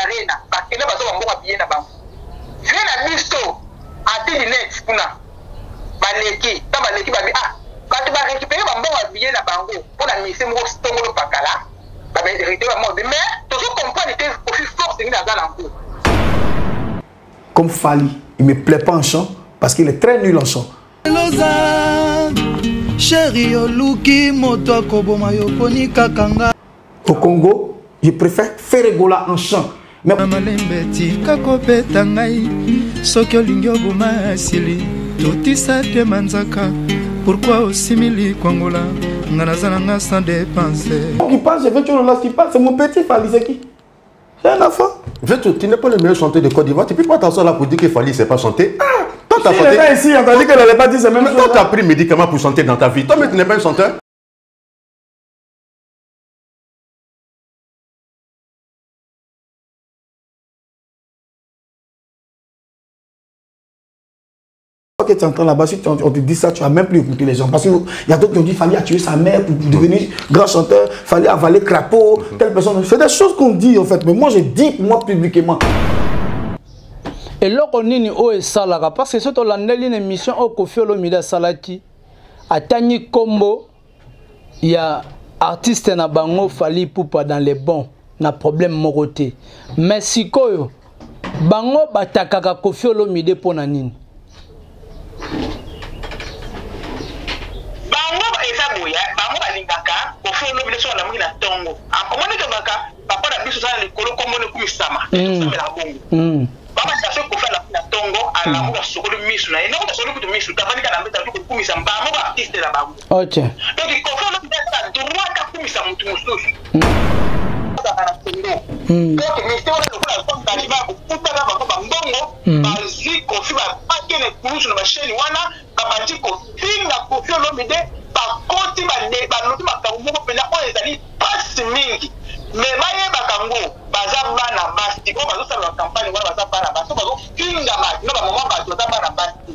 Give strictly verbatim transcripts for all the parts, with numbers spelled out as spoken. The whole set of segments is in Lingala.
arena bakende bazo bamboka bien na bango vient na biso ati net kuna baleki ta baleki ba ah ba te ba récupérer bamboka bien na bango pour la mission mo stongolo pakala ba ba hérité ba mo mais to so comprendre que aussi force ni na dans cours comme Fally, il me plaît pas en chant parce qu'il est très nul en chant. Au Congo, je préfère faire Gola en chant. Mais pourquoi aussi mili Kongola Nanazana sans dépenser. Qui parle, je veux que là qui parle, c'est mon petit Fally, c'est qui? C'est un enfant. Tu n'es pas le meilleur chanteur de Côte d'Ivoire. Tu peux pas t'asseoir là pour dire que Fally ne sait pas chanter. Ah, toi t'as chanté. Il ici, entendu qu'elle n'allait pas dire ça même chose. Toi t'as pris médicaments pour chanter dans ta vie. Toi mais tu n'es pas un chanteur. Que tu entends là-bas, si on te dit ça, tu vas même plus écouter les gens. Parce qu'il y a d'autres qui ont dit Fally a tué sa mère pour devenir grand chanteur, Fally a avalé crapaud, telle personne. C'est des choses qu'on dit en fait, mais moi je dis moi publiquement. Et là, on est au Salaga, parce que c'est une émission au Koffi Olomide Salati, à Tani Kombo, il y a artiste na bango Fally Ipupa dans les bons, na problème moroté. Mais si koyo, bango batakaka Koffi Olomide pour nanini. Bango eza boya, bango balingaka Koffi Olomide so la mukina tongo. Akomoni to baka papa na biso sana likolo kombo ne kumisama. Samela bongo. Mm. Baba cherche Koffi na tongo ala muka sokolo misu na ina muka sokolo kutu misu tafandika na mbeta ku kumisa bango ba artiste la bango. OK. Donc Koffi Olomide sa droit ka kumisa mutu mususu. Mm. Donc ministère de la femme d'Aliba kuta na bango bango bazi Koffi ba pakene kurusu na machine wana kabati Koffi na Koffi Olomide ba koti ba ne ba lotu makambo ko pena o ezali passe mingi mais baye bakango baza bana basti ko bazo sala campagne wana baza bana baso bazo kinga ma no ba mama bazo baza bana basti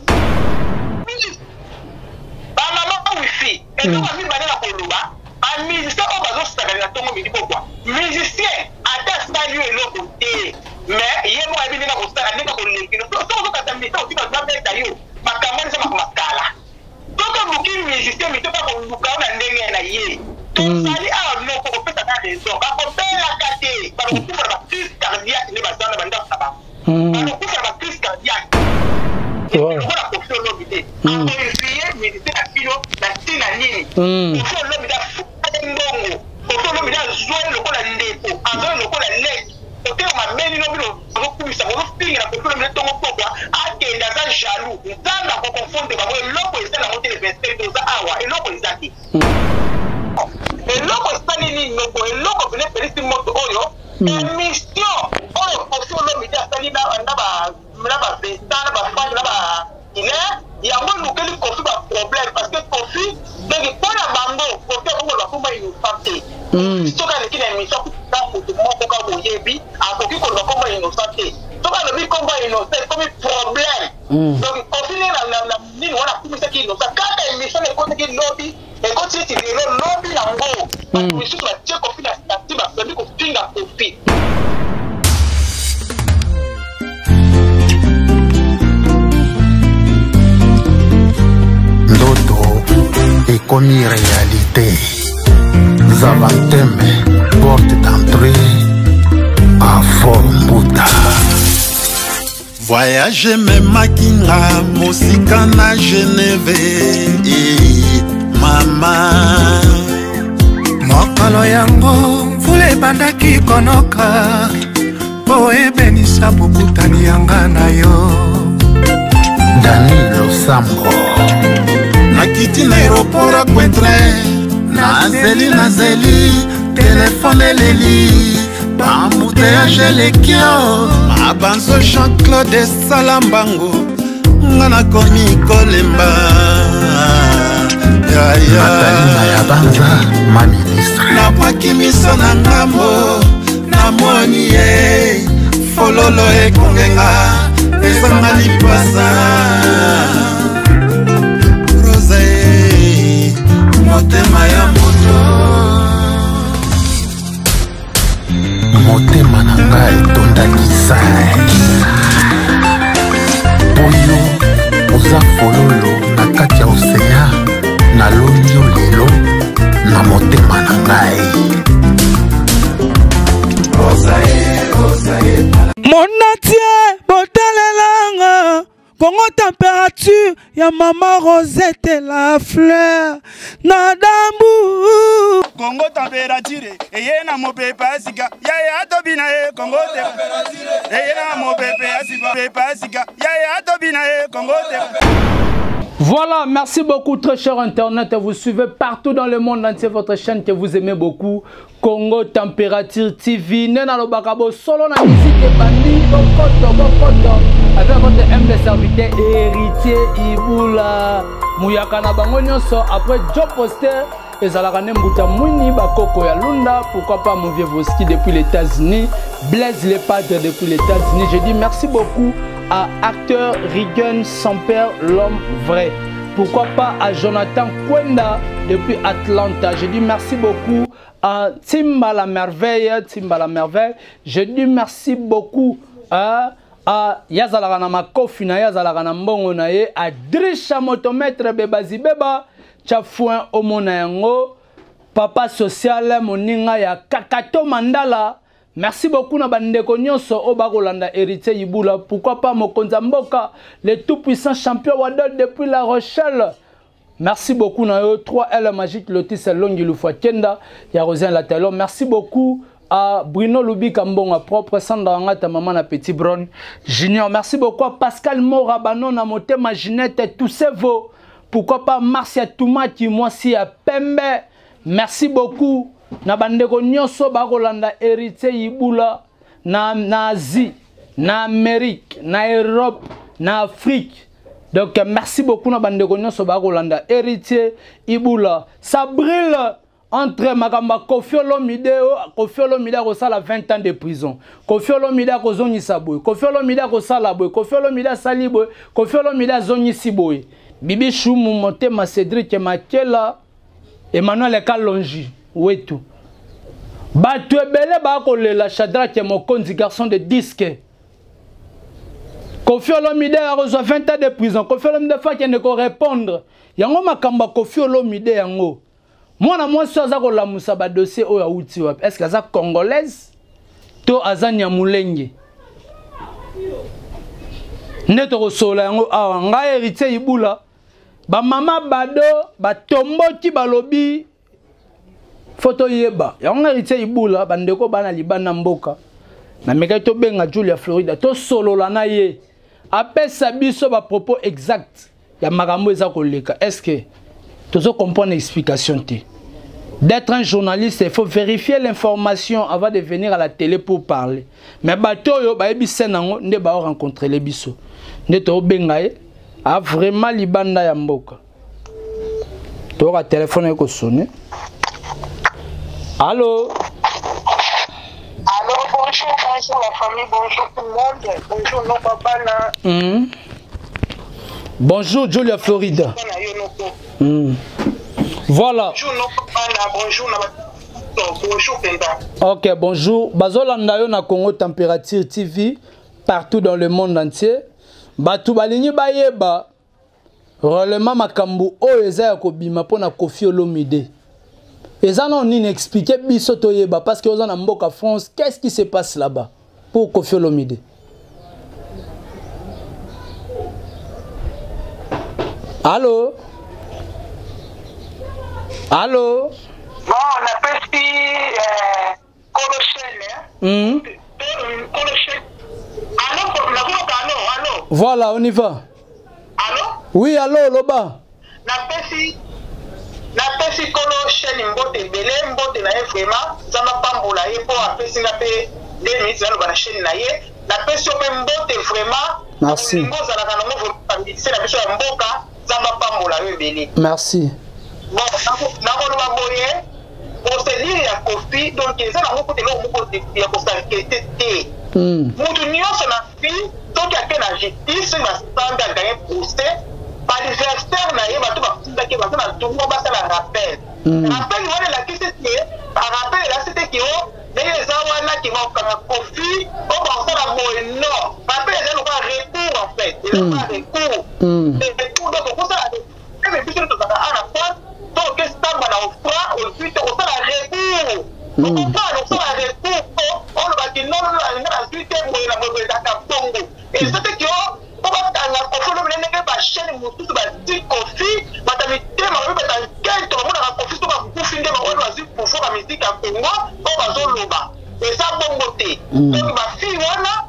ba mama wifi et donc ami bana na koluba a musicien o bazo sala na tongo midi kokwa musicien ata stade yo eloko te mais ye mo abi na ko sala ndeka ko lekino to to ka tambisa o tika ba beta yo makambo ni sama makala donc muki musicien mi to pa ko luka na ndenge na ye Fally a no ko pesa na raison ba ko bela kate ba ko kufa ba crise cardiaque ni ba sana banda saba ba ko kufa ba crise cardiaque ko la Koffi Olomide a ko essayer médecine à kilo na tina nini Koffi Olomide a ndongo Koffi Olomide a zoe le ko la ndeko a zoe le ko la leg o te ma meni no bilo ko kumisa ko finga Koffi Olomide tongo pokwa a ke ndaza jaloux ndanga ko confondre ba ko loko esala mote le vingt-cinq doza awa eloko ezaki et l'homme est allé nous et l'homme venait faire ici moto oyo émission oyo Koffi Olomide a sali na na ba na ba vesta na ba fan na ba ine ya mo nous que le Koffi ba problème parce que Koffi donc pour la bango Koffi ko la kuma ino santé to ka le kina émission ta photo mo ko ka boyebi a ko ki ko la kuma ino santé to ka le bi ko ba ino c'est comme problème donc Koffi na na ni wana kuma ça qui no ça ka émission le ko ki lobby et quand tu dis que l'homme est en haut, tu sais que tu as Koffi la statue, tu as Koffi la Koffi. Ndoto est comme réalité. Zavanteme, porte d'entrée à Formbuta. Voyager même Makinga, Mosika na Genève. Mama mokolo yango mvula ebandaki konoka po ebenisa bokutani yanga na yo Danilo Sambo nakiti na aéroport a Kwentre nazeli nazeli telefone eleli bambuteyage lekio mabanzo Jean-Claude Salambango nga nakomi kolemba Natalina ya banza, ma ministre napaki miso na ngambo namoni ye fololo ekongenga ezanga lipasa Rose motema ya moto motema na ngai etonda Mon entier, botalelanga. Congo température, ya maman Rosette la fleur. Nadambu. Congo température, eye na mo pepa sika. Ya ya tobina e Congo température. Eye na mo pepa sika, pepa sika. Ya ya tobina e Congo température. Voilà, merci beaucoup très cher Internet. Vous suivez partout dans le monde entier votre chaîne que vous aimez beaucoup. Congo Température T V. Nena lo bakabo solo na musique et bandi. Bokoto, bokoto. Avec votre humble serviteur héritier Iboula. Mouyaka na bango nyonso. Après Job Poster. Et Zalakane Mbuta Mouni Bakoko ya Lunda. Pourquoi pas mon vieux Voski depuis les États-Unis. Blaise les padres depuis les États-Unis. Je dis merci beaucoup à acteur Rigen Samper, l'homme vrai. Pourquoi pas à Jonathan Kwenda depuis Atlanta. Je dis merci beaucoup à Timba la merveille. Timba la merveille. Je dis merci beaucoup à, à Yazalagana Makofina, Yazalagana Mbongonaye, à Drisha Motomètre Bebazi Beba, Tchafouin Omonayango, Papa Social, Moninga ya Kakato Mandala. Merci beaucoup na bandeko nyonso Obakolanda héritier Iboula. Pourquoi pas Mokonza Mboka, le tout-puissant champion Wadol depuis La Rochelle. Merci beaucoup na yo trois L Magique Lotis Longi Lufwa Kenda ya Rosien Latalo. Merci beaucoup à Bruno Lubi Kambonga propre Sandra Ngata maman na Petit Bron Junior. Merci beaucoup à Pascal Morabano na Motema Ginette Toussevo. Pourquoi pas Marcia Toumaki moi si à Pembe. Merci beaucoup. Na bandeko nyonso bakolanda héritier Iboula na na Asie, na Amérique, na Europe, na Afrique. Donc merci beaucoup na bandeko nyonso bakolanda héritier Iboula. Ça brille entre Makamba Koffi Olomide, Koffi Olomide ko sala vingt ans de prison. Koffi Olomide ko zongisa boy, Koffi Olomide ko sala boy, Koffi Olomide sali boy, Koffi Olomide zongisi boy. Bibi Choumou Motema Cédric Makela, Emmanuel Kalonji. Oui tout. Batu ebele ba ko le la Shadrach Mokonzi garçon de disque. Koffi Olomide a reçu vingt ans de prison. Koffi Olomide fa qui ne ko répondre. Yango makamba Koffi Olomide yango. Moi na moi so za ko la musa ba dossier o ya uti wap. Est-ce que ça congolaise to azanya mulenge? Neto ko sola yango awa nga héritier Iboula. Ba mama bado ba tomboki balobi photo yeba yango héritier Iboula bandeko bana libana mboka na meka to benga Julia Florida to solola na ye apesa biso ba propos exact ya makambo eza koleka. Est-ce que tozo comprendre explication te? D'être un journaliste, il faut vérifier l'information avant de venir à la télé pour parler. Mais bato yo ba yebi senango nde ba rencontrer les biso nde to benga ye a vraiment libanda ya mboka to ka téléphone ko sonner. Allô? Allô, bonjour, bonjour la famille, bonjour tout le monde. Bonjour nos papas. Mm. Bonjour Julia Florida. Mm. Voilà. Bonjour nos papas, bonjour bonjour Penda. Ok, bonjour. Bazolanda yo na Congo Température T V partout dans le monde entier. Batu balingi bayeba relèvement makambu o eza ya kobima pona Koffi Olomide. Et ça non inexpliqué biso toyeba parce que aux en Mboka France, qu'est-ce qui se passe là-bas pour Koffi Olomide? Allô? Allô? Bon, on appelle si euh, Colochelle. Hmm? Colochelle. Allô, allô, allô. Voilà, on y va. Allô? Oui, allô, Loba. N'appelle si napesi kolo chaîne mbote belé mbote na ye vraiment zama pambola ye po apesi na pe deux minutes na ba chaîne na ye napesi pe mbote vraiment. Merci. Ngoza la kana mo c'est la biso ya mboka zama pambola ye belé. Merci. Bon na ko na boye pour se dire ya Koffi donc ça na mo ko te lo mo ko te ya ko sa kete te. Hmm. Mutu nyonso na fi donc ya ke na justice na standa gagner procès. Par l'adversaire na ye bato ba ki ba na tout ba ça la rappel. Rappel wala la ki c'était par rappel là c'était ki o les awana qui vont comme Koffi on va faire la bonne non. Rappel là on va recours en fait. Il va recours. Et tout donc pour ça mais puis tout ça à la fois donc que ça va la offra au suite on ça la recours. On va donc ça la recours on va dire non non la suite moi la et c'est que on va tanga Kofi Olomide ndenge ba chaîne mosusu ba di Kofi ba ta mitema ba ba ta kento ba mona Kofi to ba kufi nde ba wana zi pouvoir ba musique ya Congo on ba zo loba et ça bongo te donc ba fi wana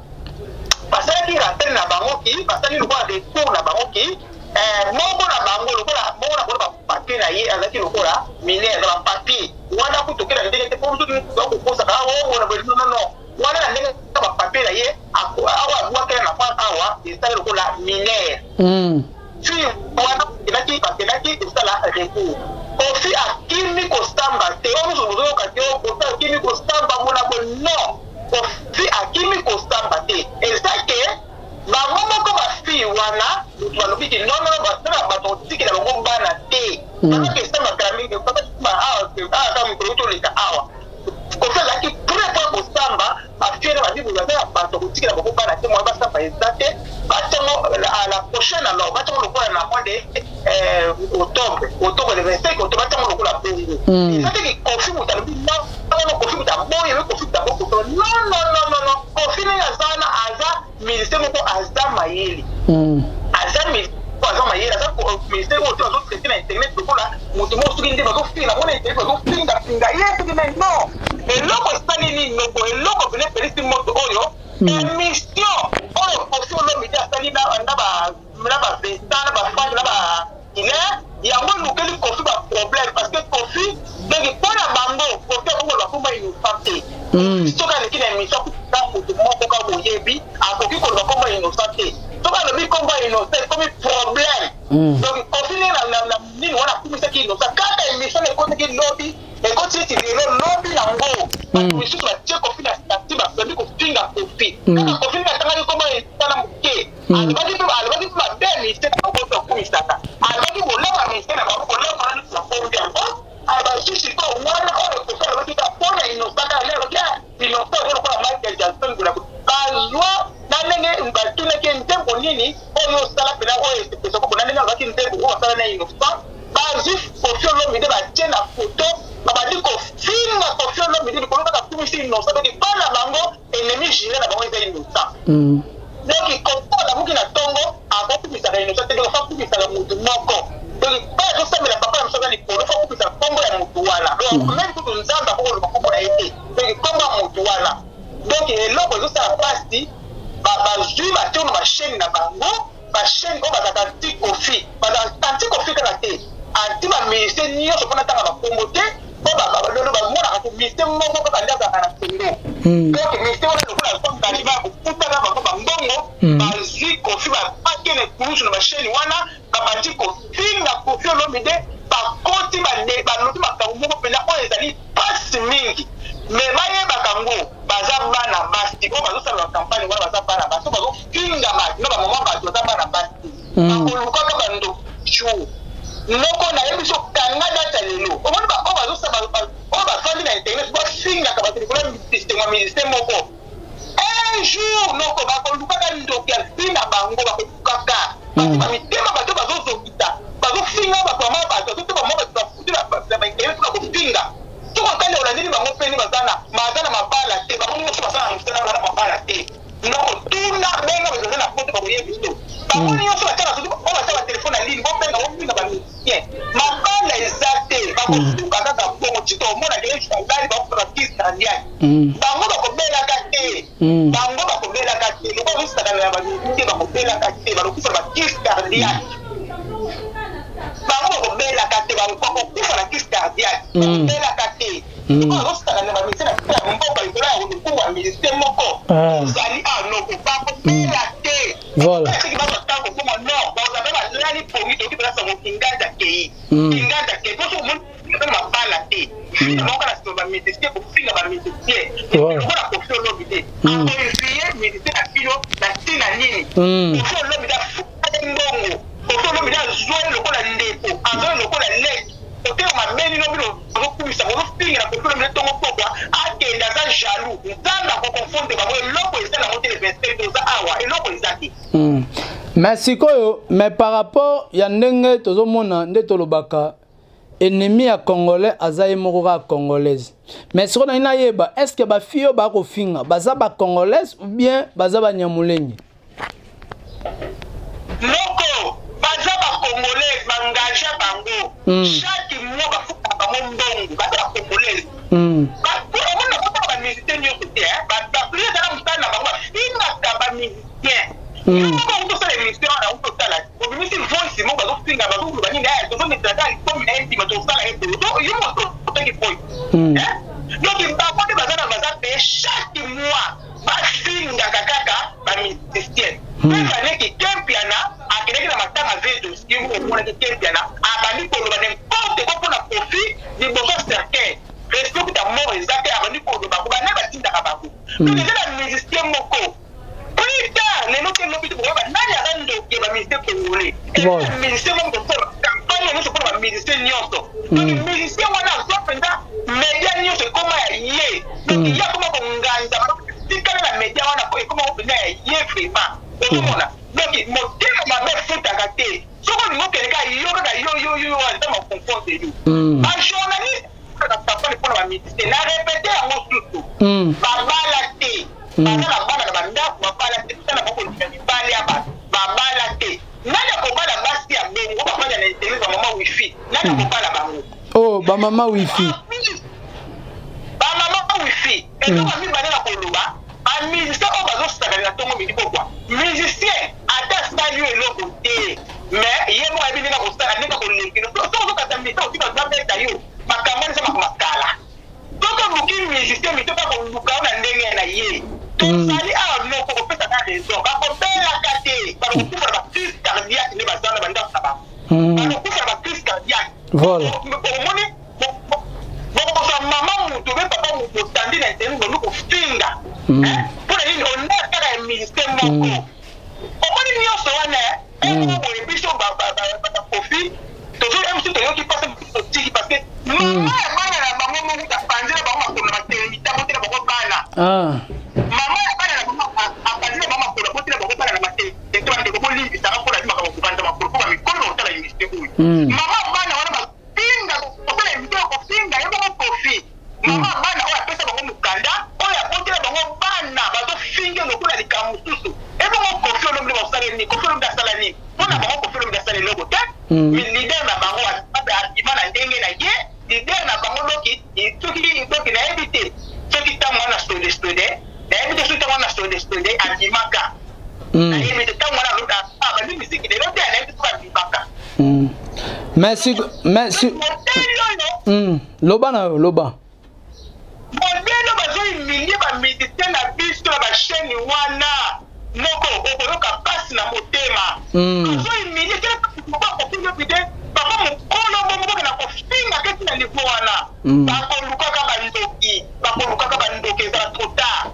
basali rappel na bango ki basali lokola des cours na bango ki eh moko na bango lokola moko na ba papier na ye azaki lokola minere na ba papier wana kutokela ndenge te pour tout ba ko kosa ka o na ba non non wana na ndenge ba papier na ye awa bwa kala na kwa awa isali lokola minere mm fi wana kinaki kinaki isala recours Kofi akimi kostamba te o muzo muzo ka yo Kofi akimi kostamba mona bo non Kofi akimi kostamba te et ça que ba momo ko ba fi wana ba lobi ki non non ba tena ba to tiki na ngo bana te parce que ça ma kami que pas ba ah ah ka mu ko le ka awa Kofi la ki pour pas kostamba afire ba dibu ba ba to tiki na ngo bana te mo ba sa ba exacte ba tomo à la prochaine alors ba tomo le ko na mois de euh octobre octobre le vingt-cinq octobre ba tomo le ko la bongo c'est que Kofi mutalobi non non Kofi mutaboye we Kofi mutaboye non non non non non Kofi na zana aza ministère moko aza mayeli aza ministère aza mayeli aza ministère moko azo traiter na internet lokola moto mo soki nde bazo finga mona internet bazo finga finga yesu ki non eloko esali nini noko eloko vene pelisi moto oyo émission oyo Kofi Olomide asali na ba na ba vesta na ba femme na ba ine yango lukeli Kofi ba problème parce que Kofi donc pona bango Kofi ko la kuma innocente soka le kina émission ka moto moko ka boyebi akoki ko la kuma innocente soka le bi komba innocent comme problème donc Kofi na na nini wana kumisa ki innocent kaka émission le ko ki lobby e ko titi le lobby nango émission ba tie Kofi na stati ba pebi ko finga Kofi kaka Kofi na tanga ko ba tala muke alibaki to alibaki to ba demi c'est ko ko kumisa ta alibaki ko la ministère na ko la ko na ko ndia abasisi ko wana ko ko fara bakita pona inosaka leo kia inosaka ko Michael Jackson kula bazwa nanenge mbatuna ke ntembo nini oyo sala pena oyo pesa ko nanenge ngaki ntembo ko sala na inosa bazi Kofi Olomide ba tena photo babadi ko filma Kofi Olomide ko ka kumisi inosa de bana bango ennemi jile na bango eza inosa mm donc ko la muki na tongo akokumisa na inosa te ko fa kumisa na mutu moko donc pas je sais mais la papa me sera ni pour faut que ça combo ya mutu wana donc même tout nzamba ko ko combo na été donc combo mutu wana donc eloko zo sa pasti ba ba jui ba tono ma chaîne na bango ba chaîne ko ba ta ti Kofi ba ta ti Kofi kana te anti ba ministère ni yo so kona tanga ba combo te ko ba ba lolo ba mona ko ministère mo ko ka ndia kana tendo donc ministère wana ko la ko ka ba ko puta ba ko ba mbongo ba jui Kofi ba pakene kurusu na ba chaîne wana babati ko finga Kofi Olomide bakoti bande baloti makambo moko pena oyo ezali pasi mingi me baye bakango baza bana basi o bazosala campagne wana baza bana basi bazo finga ma no ba mama bazo baza bana basi bakoluka ka bando chu noko na yebiso kanga data lelo o mona ba o bazosala o ba fandi na internet ba finga ka bato ko système wa ministère moko un jour noko bakoluka ka ndoki ya finga bango bakokaka ba mitema bato bazozokita bazofinga bato ma bato to ba mo ba futira ba ba internet ko finga to ko kale ola nini bango peni bazana mazana mabala te ba mo so basana mutana na mabala te no tuna benga bazana na foto ba boye biso ba mo ni so batala so ba batala telefone na ligne bo penga bo finga ba misien mabala ezate ba ko tuka kaka bongo tito mo na kele shangari ba ko kisa ndiani bango ba ko bela kate bango ba ko bela kate no ba musa na ba ni ba ko bela kate ba ko ba kisa ndiani bango ko bela kate ba ko ko kufa na kisa ndiani bela kate ko ro sta na ba misena ko mbo ba ikola ko ko wa ministère moko sali a no ko ba ko bela te voilà ba ko ta ko ko no ba za ba la ni pomi to ki ba sa ko kingaja ke kingaja ke ko so mo ma bala te mo kana so ba ministère ko finga ba ministère ko na Kofi Olomide a ko fier ministère a kilo na tina nini Kofi Olomide mbongo Kofi Olomide zoe lokola ndeko azoe lokola leki ote ma meni no bilo ko kumisa ko finga na Kofi Olomide tongo pokwa akenda za jaloux nzanda ko confondre ba loko esala mo tele vingt-cinq doza awa eloko ezaki mais sikoyo mais par rapport ya ndenge tozomona nde tolobaka ennemi ya congolais azaye moko ka congolaise mais siko na ina yeba est ce que ba fio ba ko finga baza ba congolaise ou bien baza ba nyamulengi congolais bangage bango chaque mois bafuka bango mbongo bazala congolais bakomona kota bamusicien nyonso te bapluie ezala mosala na bango bafingaka bamusicien yoko utosala émission na utosala obimisi voice moko bazofinga bazokuluba nini aya tozonetaka likomi na ye ntima tosala ete yo moto otangi voice donc bakote bazala baza pe chaque mois bafingaka kaka bamusicien ezaleki kempiana akeleki na matanga vedo simu omonaki kempiana abandi koloba n'importe quoi mpona profit liboso certain respect ta mort eza te abandi koloba ko bana batindaka bango donc eza na musicien moko plus tard lelo te lobi te bokoba nani aza ndoke bamusicien congolais eza musicien moko tosala campagne nyonso mpona bamusicien nyonso donc musicien wana azwa mpenza media nyonso ekoma ya ye donc ya koma konganza tikala na media wana ekoma mpenza ya ye vraiment ozomona donc motema mabe efutaka te soko olingi okeleka yo kaka yo yo yo aza maconfort de yo bajournaliste kaka campagne mpona bamusicien na repete yango susu babala te baza na bana na bandako babala te tala bakolika mibale ya bato babala te nani akobala basi ya bongo bafanya na interview bamama wifi nani akobala bango oh bamama wifi bamama wifi ezoka mibale na koloba bamusicien oyo bazosakana na ntongo midi pokwa musicien ata sali yo eloko te mais ye moko ayebi ndenge kosala ndenge kolekino soko ozokata mita otika babeta yo makambo eza makala soko oluki musicien mito kaka koluka yo na ndenge na ye tozali awa noko kopesa ka raison bakobelaka te balokokufa na bacrise cardiaque nde bazala na bandako na bango balokokufa na bacrise cardiaque omoni bokokosa mama mutu be papa motandi na interne bolu kofinga mpona nini onda kaka ya musicien moko omoni nyonso wana eko boye biso bakofi toujours mc toyoki pase totiki parce que mama ya bana na bango moko apanzi na bango makolo na maternité botina bango bana mama ya bana na bango apanzi na bango makolo botina bango bana na maternité wana ndeko bolimbisaka mpona limaka bakubanza makolo mpo bamikolo na kotala émission oyo mama bana wana bafinga kotala émission ya kofinga ye bango kofi mama bana oyo apesa bango mokanda oyo abotela bango bana bazofinge lokola likambo mosusu ebongo kofi olombi basala nini kofi olombi asala nini mpona bango kofi olombi asala eloko te lider na bango adima na ndenge na ye lider na bango loki soki soki nayebi te soki ntango wana stonde stonde nayebi te soki ntango wana stonde stonde andimaka nayebi te ntango wana loka bandi misiki lelo te nayebi te soki andimaka merci merci loba na yo loba modele bazohumilie bamusicien na biso na bachaine wana moko okoyoka pasi na motema bazohumilie te papa mokolo momokoke na kofinga keti na niveau wana bakolukaka bandoki bakolukaka bandoki ezala trop tard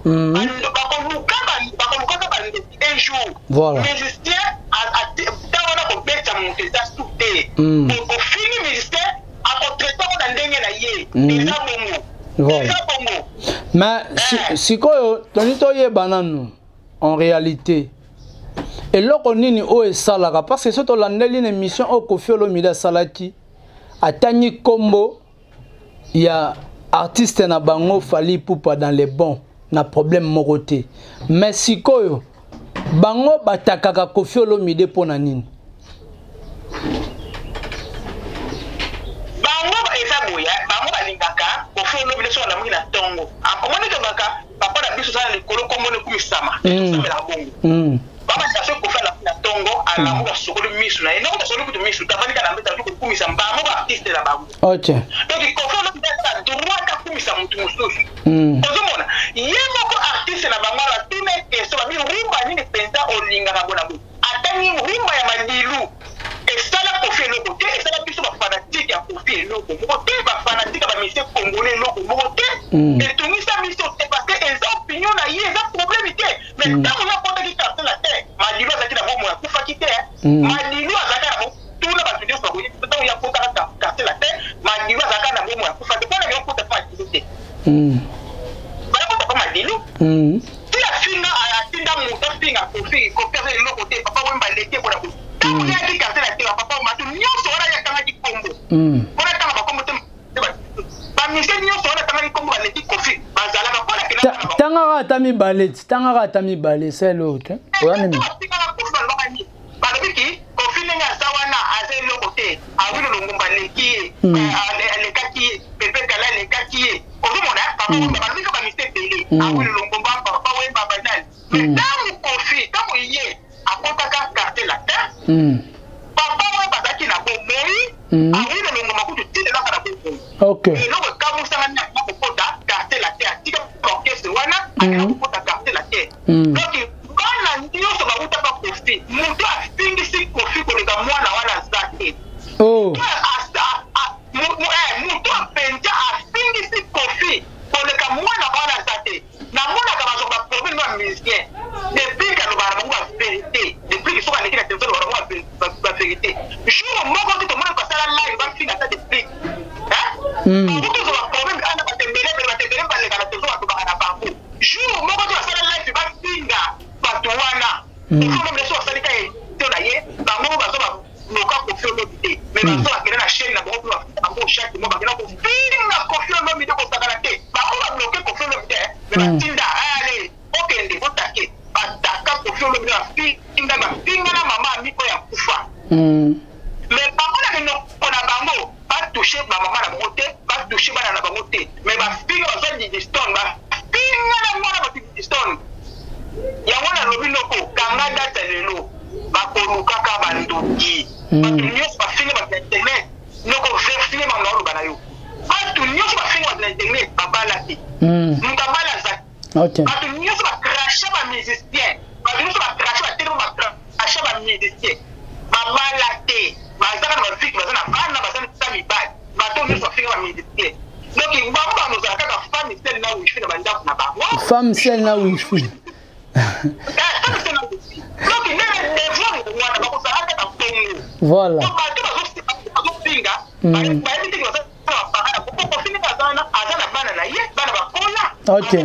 bakolukaka bandoki un jour musicien ta wana kobeta moto eza su te ofini musicien akotraite ngo na ndenge na ye eza bongo eza bongo mais sikoyo toni toyebana nu en réalité eloko nini oyo esalaka parce que so tolandeli na émission oyo Koffi Olomide asalaki atangi kombo ya artiste na bango Fally Ipupa dans les bons na problème moko te mais sikoyo bango batakaka Koffi Olomide mpona nini bango eza boya bango balingaka Koffi Olomide so alamuki na ntongo omoni tobaka papa na biso sala likolo kombo nekumisama ezosamela bongo baba sase kofala na tongo alamu ka sokolo misu na eno ka sokolo kutu misu tafandika na mbeta ko kumisa mbamo ba artiste na bango OK donc kofala ndata droit ka kumisa mutu mususu ozomona yemo ko artiste na bango la tine keso ba mi rimba nini penza olinga ka bona bo atani rimba ya mandilu esala Koffi eloko te esala biso ba fanatique ya Koffi eloko moko te ba fanatique ba monsieur congolais eloko moko te etungisa biso te parce que eza opinion na ye eza problème te mais ntango ya kota ki carte la te madilu azaki na bomo ya kufaki te madilu azaka na bomo tuna bato nyonso bakoki ntango ya kota carte la te madilu azaka na bomo ya kufaki mpona yo kota pa madilu te bana kota pa madilu ti afinga atinda moto afinga Koffi Koffi aza eloko te papa wemba lete mpona ko ntango yaki carte la te papa mato nyonso wana yakangaki kombo mpona tanga bakombo te bamusicien nyonso wana tangaki kombo baleki Koffi bazalaka mpona kelaa tangaka ata mibale ti tangaka ata mibale selo te oyani balobiki Koffi ndenge aza wana aza eloko awilo longomba leki alekaki pepe kala lekaki ozomona papa wemba balobika bamise tele awilo longomba papa wemba banani mais ntango kofi ntango ye akotaka carte la terre papa wemba azalaki na bomoi awilo longomba kutu tindelaka na bomoi eloko ekamusanga ntango kokota carte la terre tika orchestre wana akena kokota carte la terre donc bana nyonso bawutaka kofi moto afingisi kofi koleka mwana wana aza te moto apenza afingisi kofi koleka mwana wana aza te namonaka bazoka baproblème ya musicien depuis kalobaka na bango bavérité depuis soki aleki na telefone baka bango bavérité jour moko te tomona kosala live bafinga ata depuis bango tozoba problème ana batembele pele batembele baleka na telefone batobaka na bango jour moko te basala live bafinga bato wana ofolomi so basalika te na ye bango bazoba loka kofi olobi te mais bazo bakende na chaîne na bango mpe bango chaque mois bakenda kofinga kofi olobi te kosakana te bango babloke kofi olobi te mais batinda ale okende otake bataka kofi olobi te bafinga bafinga na mama amiko ya kufa mais bango na minoko na bango batouche bamama na bango te batouche bana na bango te mais bafinga bazwa didistone bafinga na mwana bati didistone yango na lobi noko kanga data lelo bakolukaka bandoki bato nyonso bafinga bato na internet noko verfinge bango na oloba na yo bato nyonso bafinga bato na internet babala te moto abala aza bato nyonso bakrashe bamusicien bato nyonso bakrashe batelemo bakrashe bamusicien babala te bazaka na bavike baza na bana baza na mibali bato nyonso bafinga bamusicien donc bango banozala kaka femme sel na wifi na bandako na bango femme sel na wifi voilà ok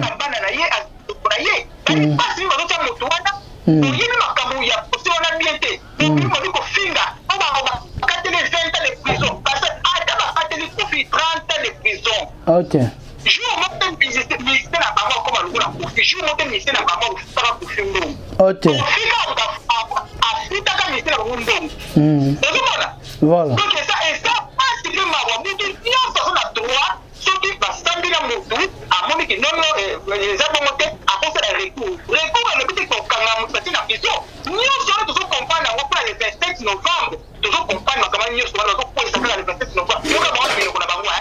ok ok voilà donc ça et ça pratiquement mutu nyonso na droit soki basambila mutu amoni ki nono eza bongo te akosala recours recours alobi te kokanga mutu bati na prison nyonso wana tozokomprendre yango mpona le vingt-sept novembre tozokomprendre makambo nyonso wana bazokwesa kaka le vingt-sept novembre yoka bango minoko na bango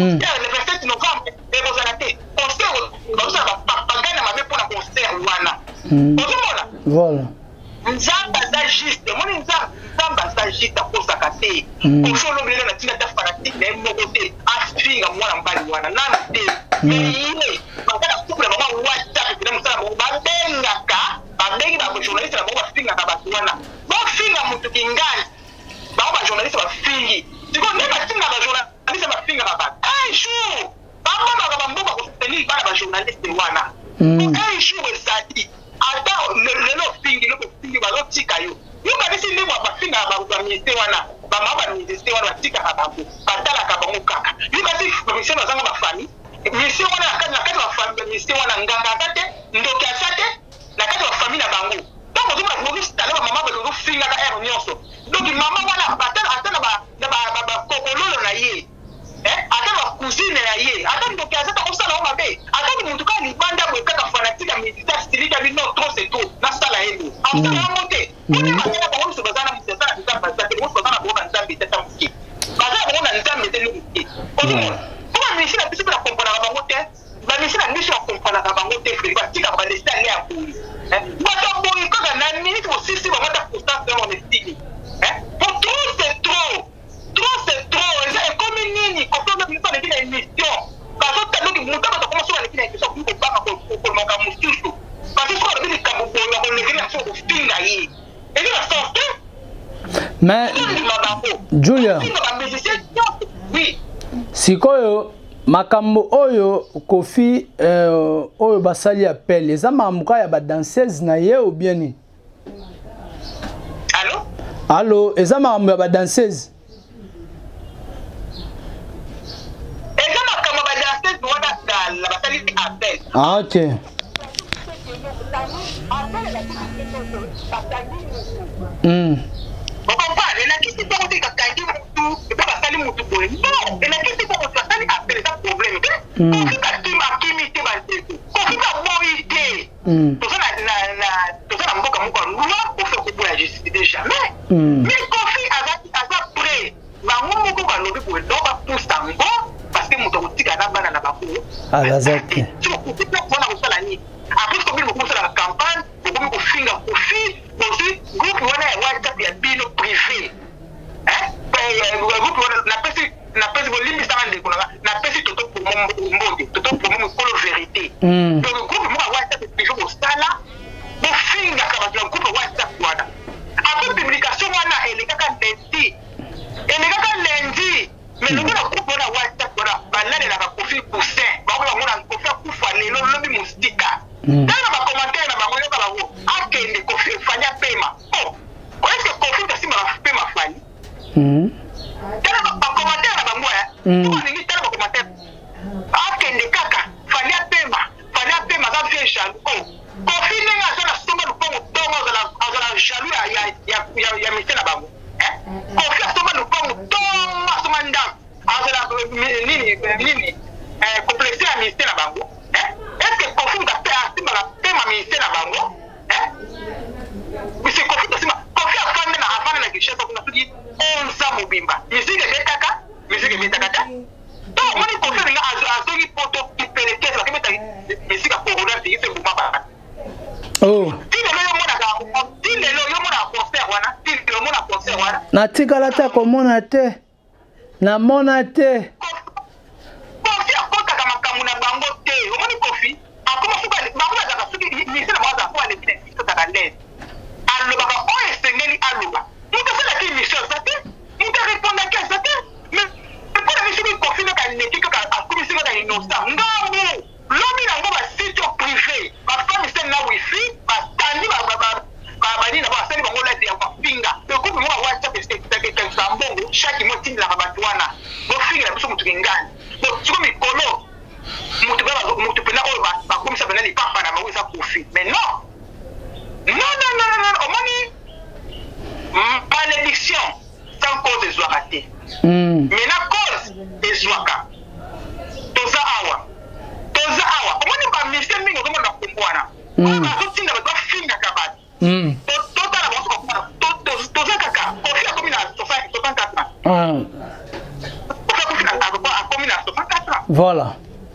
le vingt-sept novembre ekozala te concert bazosala bapagana mabe mpona concert wana ozomona voilà nzambe aza juste omoni nzambe aza juste akosaka te kofi olobelelo na ntina ata fanatike na ye moko te afinga mwana mobali wana nano te mais ye baza na couple na bango whatsapp pena mosala bango babengaka babengi bajournaliste na bango bafingaka bato wana bofinga motu kingani bango bajournaliste bafingi sikoyo nde batinga bajournaliste bafingaka bato un jour bamamaka bamboka kostenir bana bajournaliste wana un jour ezali ata lelo fingi loko fingi bazotika yo yo kabisi ndenge bafingaka baministre wana bamama baministre wana batikaka bango batalaka bango kaka yo kasi baministre bazanga bafamille ministre wana na kati ya baministre wana nganga ata te ndoki asa te na kati ya bafamille na bango donc ozomona bozositale bamama bazofingaka ere nyonso donc mama wana ata na bakokololo na ye ata bacousine na ye ata ndoki asa ta kosala o mabe ata ni mutu kaka libanda boye kaka fanatique ya militaire stilika bino trop c'est trop nasala yebo asala yango te mpona bakena bango miso baza na misasala nzambe aza te moso baza na bango na nzambe te ata moke baza na bango na nzambe te loki te ozomona mpo bamisi na biso mpe nakompanaka bango te bamisi na biso nakompanaka bango te feri batikaka balesi ale ya boyi bato boyi kaka na minute bosisi bango ata constance na bamestili po trop c'est trop trop c'est trop eza ekomi nini kofona biso aleki na émission bazotadoki mutu batakoma soki aleki na émission kuko baka kolomaka mosusu parce que soki alobi likambo boye bakolekeli na soki kofinga ye ezi na sens te mais Julia oui sikoyo makambo oyo Kofi euh, oyo basali appel eza makambo ya badanseuse na ye ou bien ni allo allo eza makambo ya badanseuse eza makambo ya badanseuse wana kala basali appel ah ok mm. Okompane na kisi bongo te kakangi mutu et pas sali mutu boye non et la question pour ça sali appelle ça problème Kofi ka kim akimité ba teto Kofi ka moité to ça na na to ça na mboka moko loi pour faire pour la justice déjà jamais mais Kofi azaki aza prêt ba moko ba lobi pour donc ba pousse tango parce que mutu kotika na bana na bako ah azaki tu Kofi ka bona ko sala ni après Kofi ko sala campagne ko ko finga Kofi aussi groupe wana WhatsApp ya bino privé hein groupe wana na pesi na pesi bo limbi sana ndeko na pesi toto pour mon mbonde toto pour mon kolo vérité donc groupe mo WhatsApp privé ko sala bo finga ka ba groupe WhatsApp wana après publication wana ele kaka lundi ele kaka lundi mais le groupe wana WhatsApp wana balale na ba Kofi Poussin ba ko ngona Kofi kufa lelo lobi mustika dans ba commentaire na ba ngoyo ka ba wo akende Kofi fanya pema oh est-ce que Kofi tasi ma pema fani mm dans ba commentaire na ba ngoya ko ni tala ba commentaire akende kaka fanya pema fanya pema za vie jaloux oh Kofi nenga sana songa lupongo tongo za la za la jaloux ya ya ya ya mitena bango eh Kofi songa lupongo tongo soma ndam azala nini nini eh complexe ya mitena bango eh est-ce que Kofi da pema sima pema mitena bango eh c'est Kofi da sima Kofi afande na afande na kishasa kuna tudi onza mobimba musique betaka musique betaka donc on est Kofi na azogi poto kipelekeza kimeta musique pour on a dit c'est bumba oh tile lo yomona ka tile lo yomona concert wana tile lo yomona concert wana na tikala ta komona te na mona te Kofi akota kama kamuna bango te omoni Kofi akoma suka bango za kasuki ni sina mwaza kwa le bine fito ta kale aloba ka o esengeli aloba muta sala ki mission zate muta répondre à quelle zate mais pour la mission Kofi na ka neki ka akumi singa ka innocent ngambo lobi na ngo ba site privé ba femme c'est na wifi ba tandi ba ba ba ba ni na ba sali bango la ya kwa finga le couple mo wa WhatsApp c'est que que sambongo chaque mois la batwana bo finga biso mutu ngani bo tiko mikolo mutu ba mutu pena o ba ba komisa pena li papa na mawiza Kofi mais non non non non non au moins malédiction sans cause de zoakate mais la cause de zoaka toza awa toza awa au moins ba mission mingi comme na kumbwana ba so tinda ba finga kabati to tota la boso kwa to toza kaka Kofi akomi na soixante-quatre ans ah Kofi akomi na akomi na soixante-quatre ans voilà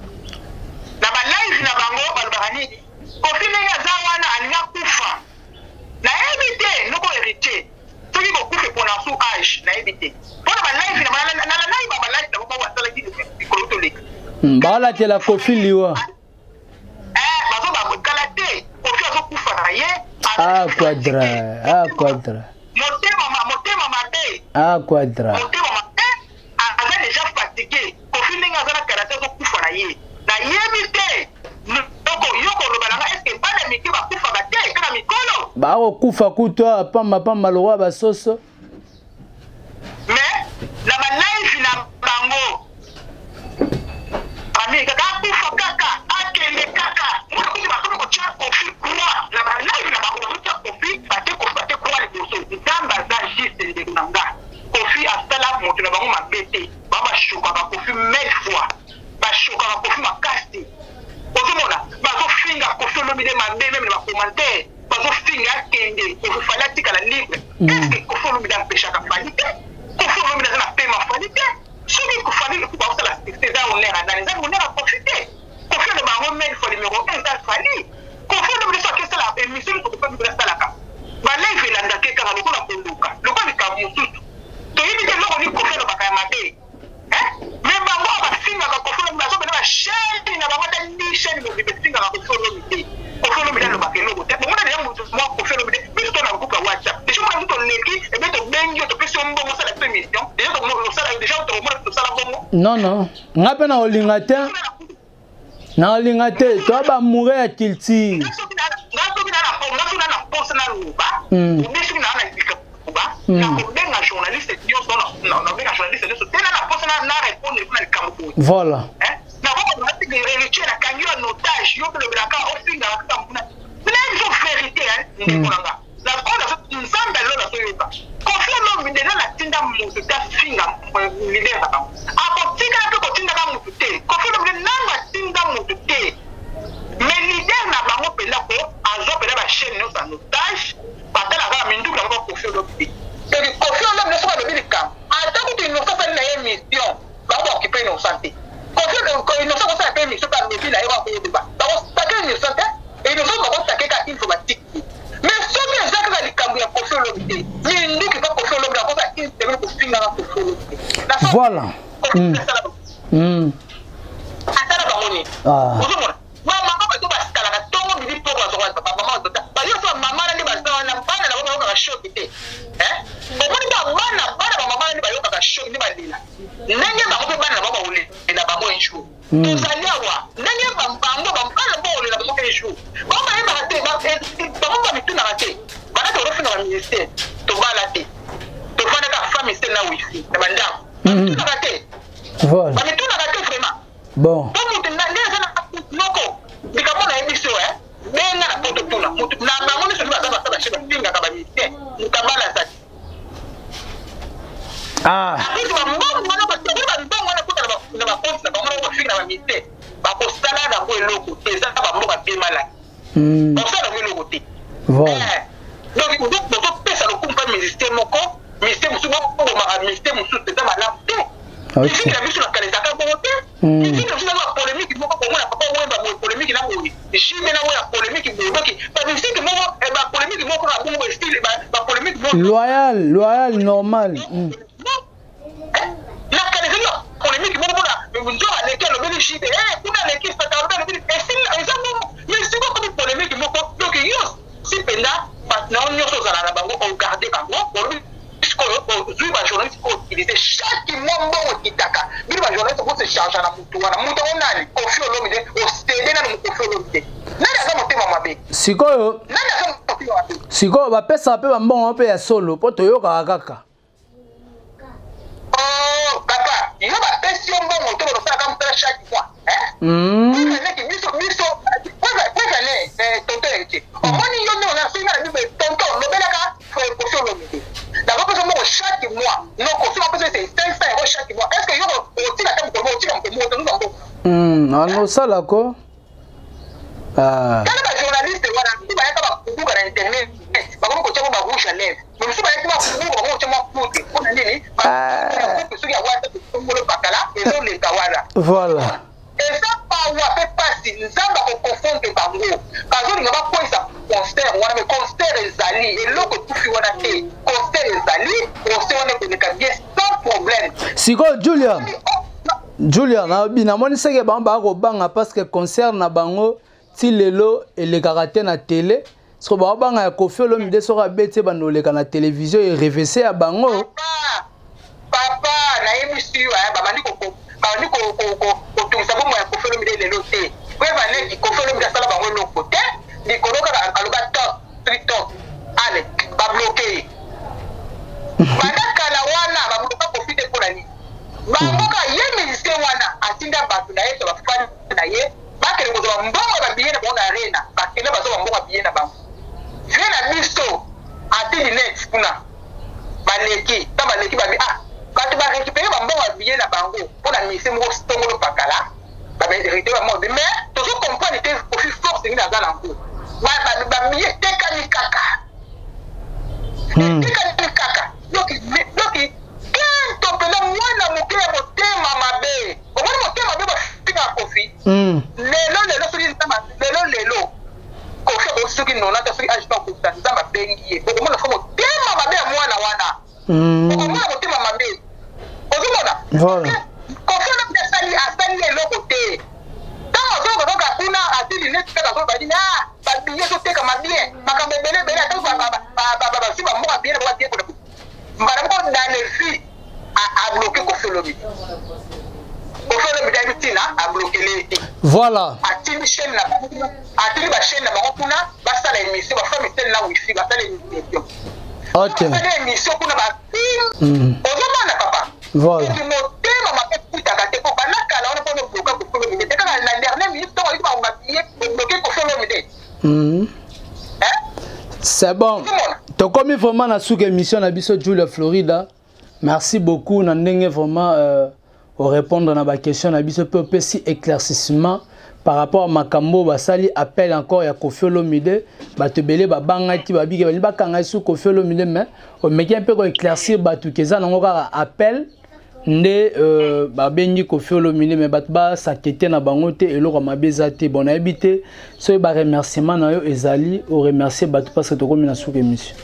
na ba live na bango ba baranidi Kofi nenga za wana alinga kufa na éviter noko héritier soki ko kufa pour na sous âge na éviter pour ba live na na na live ba live na ba wa sala ki ko to lek mbala tela Kofi liwa eh bazo ba kalate Kofi azo kufa na ye ah quadra ah quadra motema ma motema mabe ah quadra motema mabe aza déjà fatigué Kofi nenga za na kalate azo kufa na ye na yebite noko yoko lo balanga est-ce que bana miki ba kufa ba te kana mikolo ba ko kufa kutwa pamba pamba lo ba soso mais na ba live na bango ami kaka kufa kaka akele kaka mwana kuti ba ko cha Kofi kwa na ba live na bango cha Kofi ba te Kofi ba te kwa le boso ndamba za juste de kunanga Kofi asala moto na bango mabete ba ba shuka ba Kofi mille fois ba shuka ba Kofi makasti ozomona bazo finga Kofi lobi de mabe même na commentaire bazo finga kende Kofi fala tika la libre est-ce que Kofi lobi da pêcher ka falite Kofi lobi da na paiement falite soki ko fali ko ba sala c'est ça on est à dans les on est à profiter Kofi le ba remettre faut numéro un ça fali Kofi lobi ça que ça la émission ko pas de ça la ka ba live la ndake ka ko na konduka loko ni ka musutu to yibi de loko ni Kofi lo ba ka mabe hein mais ba mo ba finga ka Kofi lobi so ba chaîne na ba wata ni chaîne mo bi finga ka Kofi lobi Kofi lobi da lo ba ke logo te mo na de mo mo Kofi lobi bi to na groupe WhatsApp de mo na to leki e be to benjo to pesi on bongo sala émission déjà to mo sala déjà to mo to sala bongo non non ngape na olinga te na olinga te to ba mure ya kilti ngato bina na po ngato na post na luba o bisu na na bika kuba na ko benga journaliste dio so na na benga journaliste dio so tena na post na na répondre na kambo voilà hein na ko na ti héritier na kangira notage yo le braka o finga ka mbuna plein de vérité hein ndiko nanga la ko na nzamba lo na so yoka Kofi lo mi de na tinda mo ta finga leader na bango akotika pe kotinda ka mutu te Koffi Olomide nanga tinda mutu te mais leader na bango pela ko azo pela ba chaîne no sa otage batala ka minduku na ko Koffi Olomide donc Koffi Olomide so ba lobi kam atako tu innocent fa na mission ba ko occuper no santé Koffi Olomide innocent ko sa pe mission ba lobi na yo ko débat ba ko taker innocent et innocent ko taker ka informatique mais ce que les gens qui ont dit Koffi Olomide ni nduki pa Koffi Olomide ko sa interview ko finga na Koffi Olomide voilà mm mm atala ba moni ah ozomona mama ko to ba skala ka tongo bibi po ko so ba mama to ba yo so mama na ndi ba sa na bana na ba ka shock te eh ko moni ba bana bana ba mama ndi ba yo ka shock ndi ba lila ndenge ba ko bana na ba ule na ba mo enshu to zaliwa ndenge ba bango ba bana ba ule na ba mo enshu ba ba ba te ba ba ba mitu na te ba na to rofi na ministère to bala te to fana ka famille na wifi na banda mitu na te voilà ba mitu na te vraiment bon donc mutu na ndenge na noko bikamona ebiso eh benga na poto tuna mutu na bango ni so ba ba ba sheba pinga ka ba ministère mutabala sa ah Ako ba mbongo wana ba tebe ba mbongo wana kuta ba na ba konti na ba mwana ba finga na ba ministère ba ko sala na ko eloko eza ba mboka ba pe mala mm ba sala ko eloko te voilà donc donc donc pesa lo kumpa ministère moko ministère musu ko ma ministère musu te ba la te ok ici la biso na kaleza ka ko te ici na biso na polémique moko ko mona papa wemba mo polémique na ko ici na wona polémique mo donc ba musique moko e ba polémique moko na bongo style ba ba polémique moko loyal loyal normal mm. La calaisie polémique moko na nzo aleke lo beli shite eh kuna leki sa ta lo beli et si eza moko mais c'est pas comme polémique moko donc yo si penda pas na onyo so za na bango on garder bango pour lui ba journaliste ko utiliser chaque mois mbongo kitaka bili ba journaliste ko se charge na mutu wana mutu onani Koffi Olomide o stede na Koffi Olomide nani aza motema mabe sikoyo nani aza motema mabe sikoyo bapesa pe bambongo pe ya solo po toyokaka kaka oh papa yo bapesi yo mbongo to bosala ka mutala chaque mois eh mm neki biso biso kweza kweza ne tonto ete omoni yo no na singa na bibe tonto lobelaka Koffi Olomide d'accord parce que chaque mois non Koffi Olomide c'est cinq cents euros chaque mois est-ce que yo otila ka mko otila mko moto nous ambo mm ano sala ko ah kana ba journaliste wana ndi ba yaka ba kubuka na internet ba ko ko chama ba rouge à lèvres mais si ba yaka ba kubuka ko chama kubuka ko nini ba ko suki awata ko ngolo bakala et non les kawala voilà et ça pas wa fait passer nzamba ko confondre bango kazo ni ba ko isa concert wana me concert ezali et loko tufi wana te concert ezali concert wana ko neka bien sans problème siko Julia Julia na bina moni seke bango ba ko banga parce que concert na bango ti lelo elekaka te na télé so ba banga ya Koffi Olomide so ka bete bano leka na télévision et révesser ya bango papa papa na émission ya ba bandi ko ba bandi ko ko ko tungisa bomo ya Koffi Olomide lelo te ko ba ne Koffi Olomide sala bango loko te di ko loka aloba top street top ale ba bloquer badaka la wana ba bloquer Koffi te pour ani ba mboka ye ministère wana atinda batu na yeso ba fani na ye ba kele ko ba mbongo ba biye na bona arena ba kele ba zo ba mbongo biye na ba vena biso atini net kuna baleki ta baleki ba ah ba te ba récupérer ba mbongo ba biye na bango pour la mission mo stongolo pakala ba ba hérité ba mo mais to so comprendre que Koffi force ni na za na ko ba ba ba biye tekani kaka tekani kaka donc donc to pela mwana mukela motema mabe omoni motema mabe ba fika Koffi lelo lelo soki nzamba lelo lelo Koffi ko soki nona ta soki ajita ko ta nzamba bengi ye omona fo motema mabe ya mwana wana omona motema mabe ozomona voilà Koffi na asali asali eloko te tango soko toka kuna atili net kaka so badina ba biye so teka mabie makambe bele bele ta ba ba ba ba ba si ba mo bien ba tie ko mbara ko dans les filles a bloqué Koffi Olomide Koffi Olomide a bitina a bloqué les voilà atili chaîne na atili ba chaîne na ba kuna ba sala émission ba famille tel na wifi ba sala émission ok ba sala émission kuna ba film ozomana papa voilà ki motema ma puta ka te ko banaka la on peut bloquer Koffi Olomide te kana la dernière minute to ba ba biye bloquer Koffi Olomide mm hein c'est bon tokomi vraiment na souke émission na biso Julia Florida Merci beaucoup. Nandenge vraiment euh, au répondre à ma question, na biso peu petit éclaircissement par rapport à Makambo basali appel encore ya Koffi Olomide batebele babangati babike bali bakanga su Koffi Olomide mais o meki un peu ko éclaircir batu keza nango ka appel nde euh babengi Koffi Olomide mais bat ba sakete na bango te eloko mabeza te bon na ebité so ba remerciement na yo ezali au remercier batu parce que to komi na sous émission.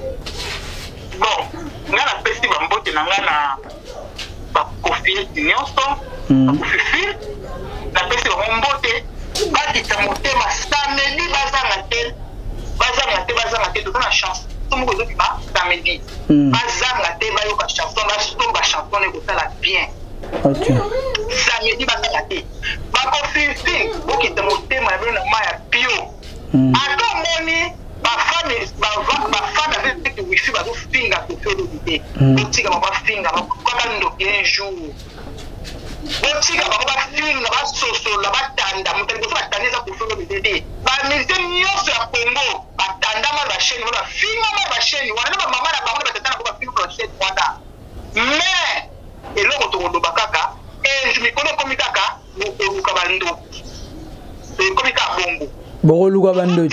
Bon, ngana pesi bambote na ngana ba Koffi nyonso ba Koffi na pesi bambote bakita motema samedi bazanga te bazanga te bazanga te tozana chance tomoko ezobima samedi bazanga te bayoka chanson basomba chanson ekosala bien samedi bazanga te bakofifin bokita motema na bino na ma ya pio ata omoni bafana aveke wifi bazofinga Koffi Olomide botika bango bafinga bakaka ndoki un jour botika bango bafinga basosola batanda moto liboso batanda eza Koffi Olomide te bamusicien nyonso ya Congo batandama basheni wana bafingama basheni wana na bamama na bango na batata na bango bafinga basheni wana mais eloko tokoloba kaka mikolo ekomi kaka bokoluka bandoki ekomi kaka bongo bokoluka bandoki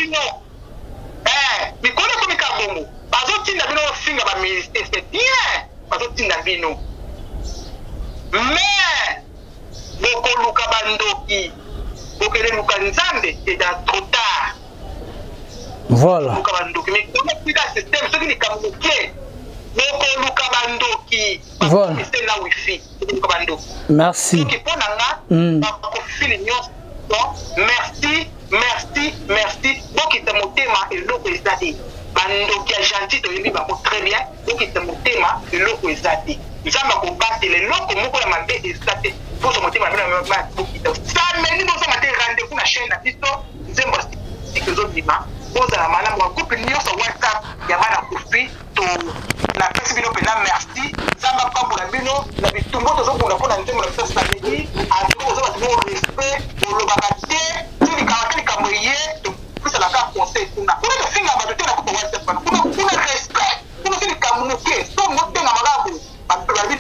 mikolo ekomi kaka bongo bazotinda bino ofinga bamusicien c'est bien bazotinda bino mais bokoluka bandoki bokele luka nzambe c'est dans trop tard. Voilà. Luka bandoki mais comment expliquer le système ce qui est comme ok bokoluka bandoki voilà c'est là wifi bokoluka bandoki merci donc pour nanga bakoffi nyonso merci merci merci bokita motema eloko ezali bandoki ya gentil toyebi bango très bien bokita motema eloko ezali nzambe akobatela eloko moko ya mabe eza te poso motema na bokita samedi bozanga te rendez-vous na chaîne na biso nzembo sike ezobima bozala malamu ya groupe nyonso whatsapp ya bana Koffi to na pesi bino mpena merci nzambe apambola bino na bitumbu tozobunda mpona nzembo na biso samedi antiko ozobata bino respect olobaka te tilikaka te likambo ye topusalaka conseil kuna kuna tofinga bato te na kupa whatsapp wana kuna kuna respect kuna ti likambo moke so motenga malamu babi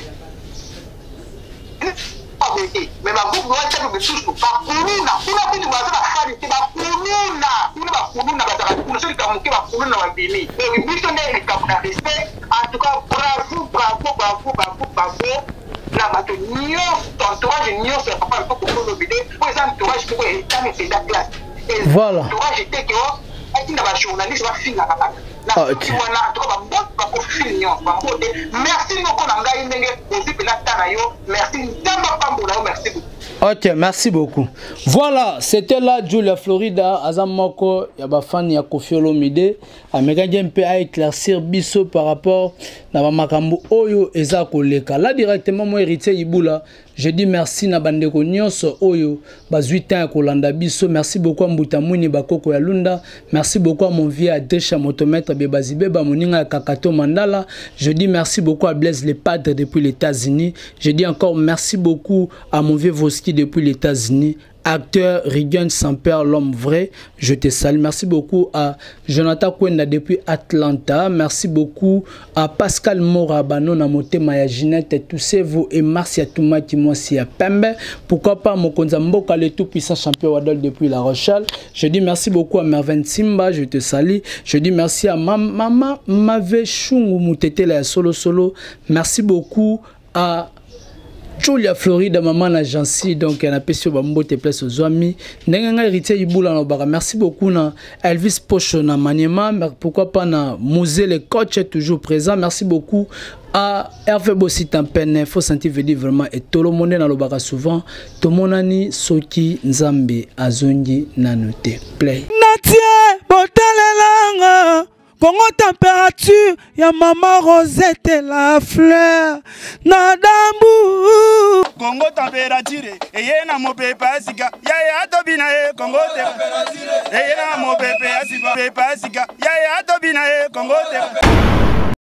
mais bagroupe whatsapp misusu bakuluna kuna kuti baza bafani te bakuluna kuna bakuluna bazala kuna so likambo moke bakuluna babimi biso nde likambo na respect en tout cas bravo bravo bravo bravo bravo na bato nyonso entourage nyonso ya papa mpo Koffi Olomide po eza entourage moko etame mpeza classe voilà entourage eteke o atinda bajournaliste bafingaka kaka nasoki wana entoka bambote bakoffi nyonso bambote merci moko na ngai ndenge ozi mpena ta na yo merci nzambe apambola yo merci beaucoup. Ok, merci beaucoup. Voilà, c'était là Julia Florida, Azamoko, Yabafan, ya Koffi Olomide. Américain un peu à éclaircir biso par rapport à Makambo Oyo Eza Koleka. Là directement, moi héritier Iboula, je dis merci na bandeko nyonso Oyo, bazuitan ya Kolanda biso. Merci beaucoup à Mbutamouni Bakoko ya Lunda. Merci beaucoup à mon vieux Adesha Motomètre Bebazibeba Moninga Kakato Mandala. Je dis merci beaucoup à Blaise les Padres depuis les États-Unis. Je dis encore merci beaucoup à mon vieux Voski depuis les États-Unis. Acteur Regan Samper, l'homme vrai, je te salue. Merci beaucoup à Jonathan Kwenda depuis Atlanta. Merci beaucoup à Pascal Morabano, Namote Maya Ginette, et tous ces vous et Marcia Touma qui m'ont si à Pembe. Pourquoi pas mon Konzamboka, le tout puissant champion Wadol depuis La Rochelle. Je dis merci beaucoup à Mervyn Simba, je te salue. Je dis merci à Maman Mave Chungu Moutete la solo solo. Merci beaucoup à Julia Florida, maman la Jancy, donc elle a payé sur Bambo te place aux amis. N'enga héritier Iboula no bara. Merci beaucoup na Elvis Pocho na Maniema, pourquoi pas na Moselle le coach est toujours présent. Merci beaucoup à Hervé Bossi Tampene, faut sentir dire vraiment et tout le monde na lo bara souvent. To monani soki Nzambe azongi na note. Play. Natie botalelanga Congo température, ya maman Rosette la fleur, Nadambu. Congo température, et yena mo pepa sika, ya ya tobina e Congo température, et yena mo pepa sika, pepa sika, ya ya tobina e Congo température.